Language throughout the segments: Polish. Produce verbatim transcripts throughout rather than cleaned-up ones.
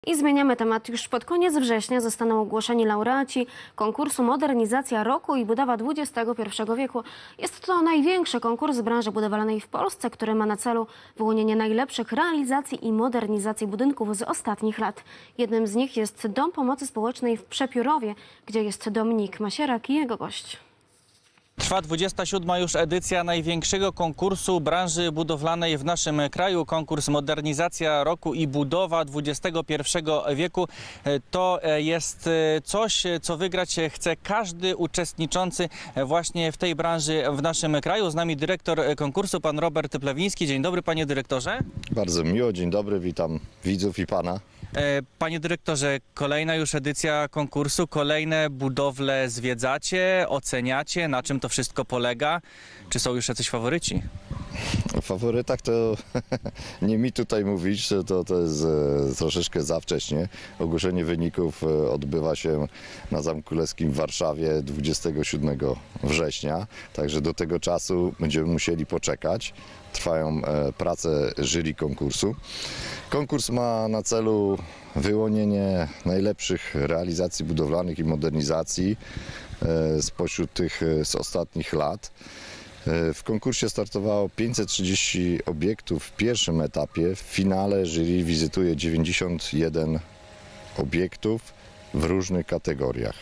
I zmieniamy temat. Już pod koniec września zostaną ogłoszeni laureaci konkursu Modernizacja Roku i Budowa dwudziestego pierwszego wieku. Jest to największy konkurs z branży budowlanej w Polsce, który ma na celu wyłonienie najlepszych realizacji i modernizacji budynków z ostatnich lat. Jednym z nich jest Dom Pomocy Społecznej w Przepiórowie, gdzie jest Dominik Masierak i jego gość. Trwa dwudziesta siódma już edycja największego konkursu branży budowlanej w naszym kraju. Konkurs Modernizacja Roku i Budowa dwudziestego pierwszego wieku. To jest coś, co wygrać chce każdy uczestniczący właśnie w tej branży w naszym kraju. Z nami dyrektor konkursu, pan Robert Plewiński. Dzień dobry, panie dyrektorze. Bardzo miło, dzień dobry, witam widzów i pana. Panie dyrektorze, kolejna już edycja konkursu, kolejne budowle zwiedzacie, oceniacie, na czym to wszystko polega? Czy są już jacyś faworyci? O faworytach to nie mi tutaj mówić, to, to jest e, troszeczkę za wcześnie. Ogłoszenie wyników e, odbywa się na Zamku Królewskim w Warszawie dwudziestego siódmego września, także do tego czasu będziemy musieli poczekać. Trwają e, prace jury konkursu. Konkurs ma na celu wyłonienie najlepszych realizacji budowlanych i modernizacji e, spośród tych e, z ostatnich lat. W konkursie startowało pięćset trzydzieści obiektów w pierwszym etapie. W finale jury wizytuje dziewięćdziesiąt jeden obiektów w różnych kategoriach.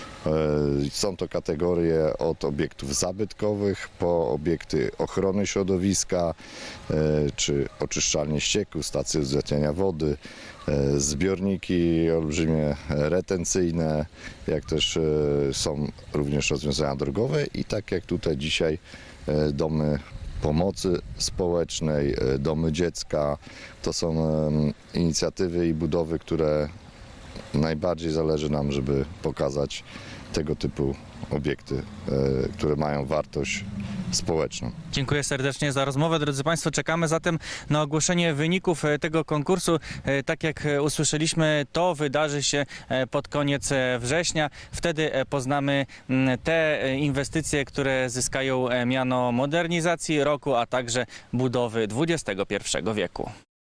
Są to kategorie od obiektów zabytkowych po obiekty ochrony środowiska, czy oczyszczalnie ścieków, stacje uzdatniania wody, zbiorniki olbrzymie retencyjne, jak też są również rozwiązania drogowe i tak jak tutaj dzisiaj domy pomocy społecznej, domy dziecka. To są inicjatywy i budowy, które najbardziej zależy nam, żeby pokazać tego typu obiekty, które mają wartość społeczną. Dziękuję serdecznie za rozmowę. Drodzy Państwo, czekamy zatem na ogłoszenie wyników tego konkursu. Tak jak usłyszeliśmy, to wydarzy się pod koniec września. Wtedy poznamy te inwestycje, które zyskają miano modernizacji roku, a także budowy dwudziestego pierwszego wieku.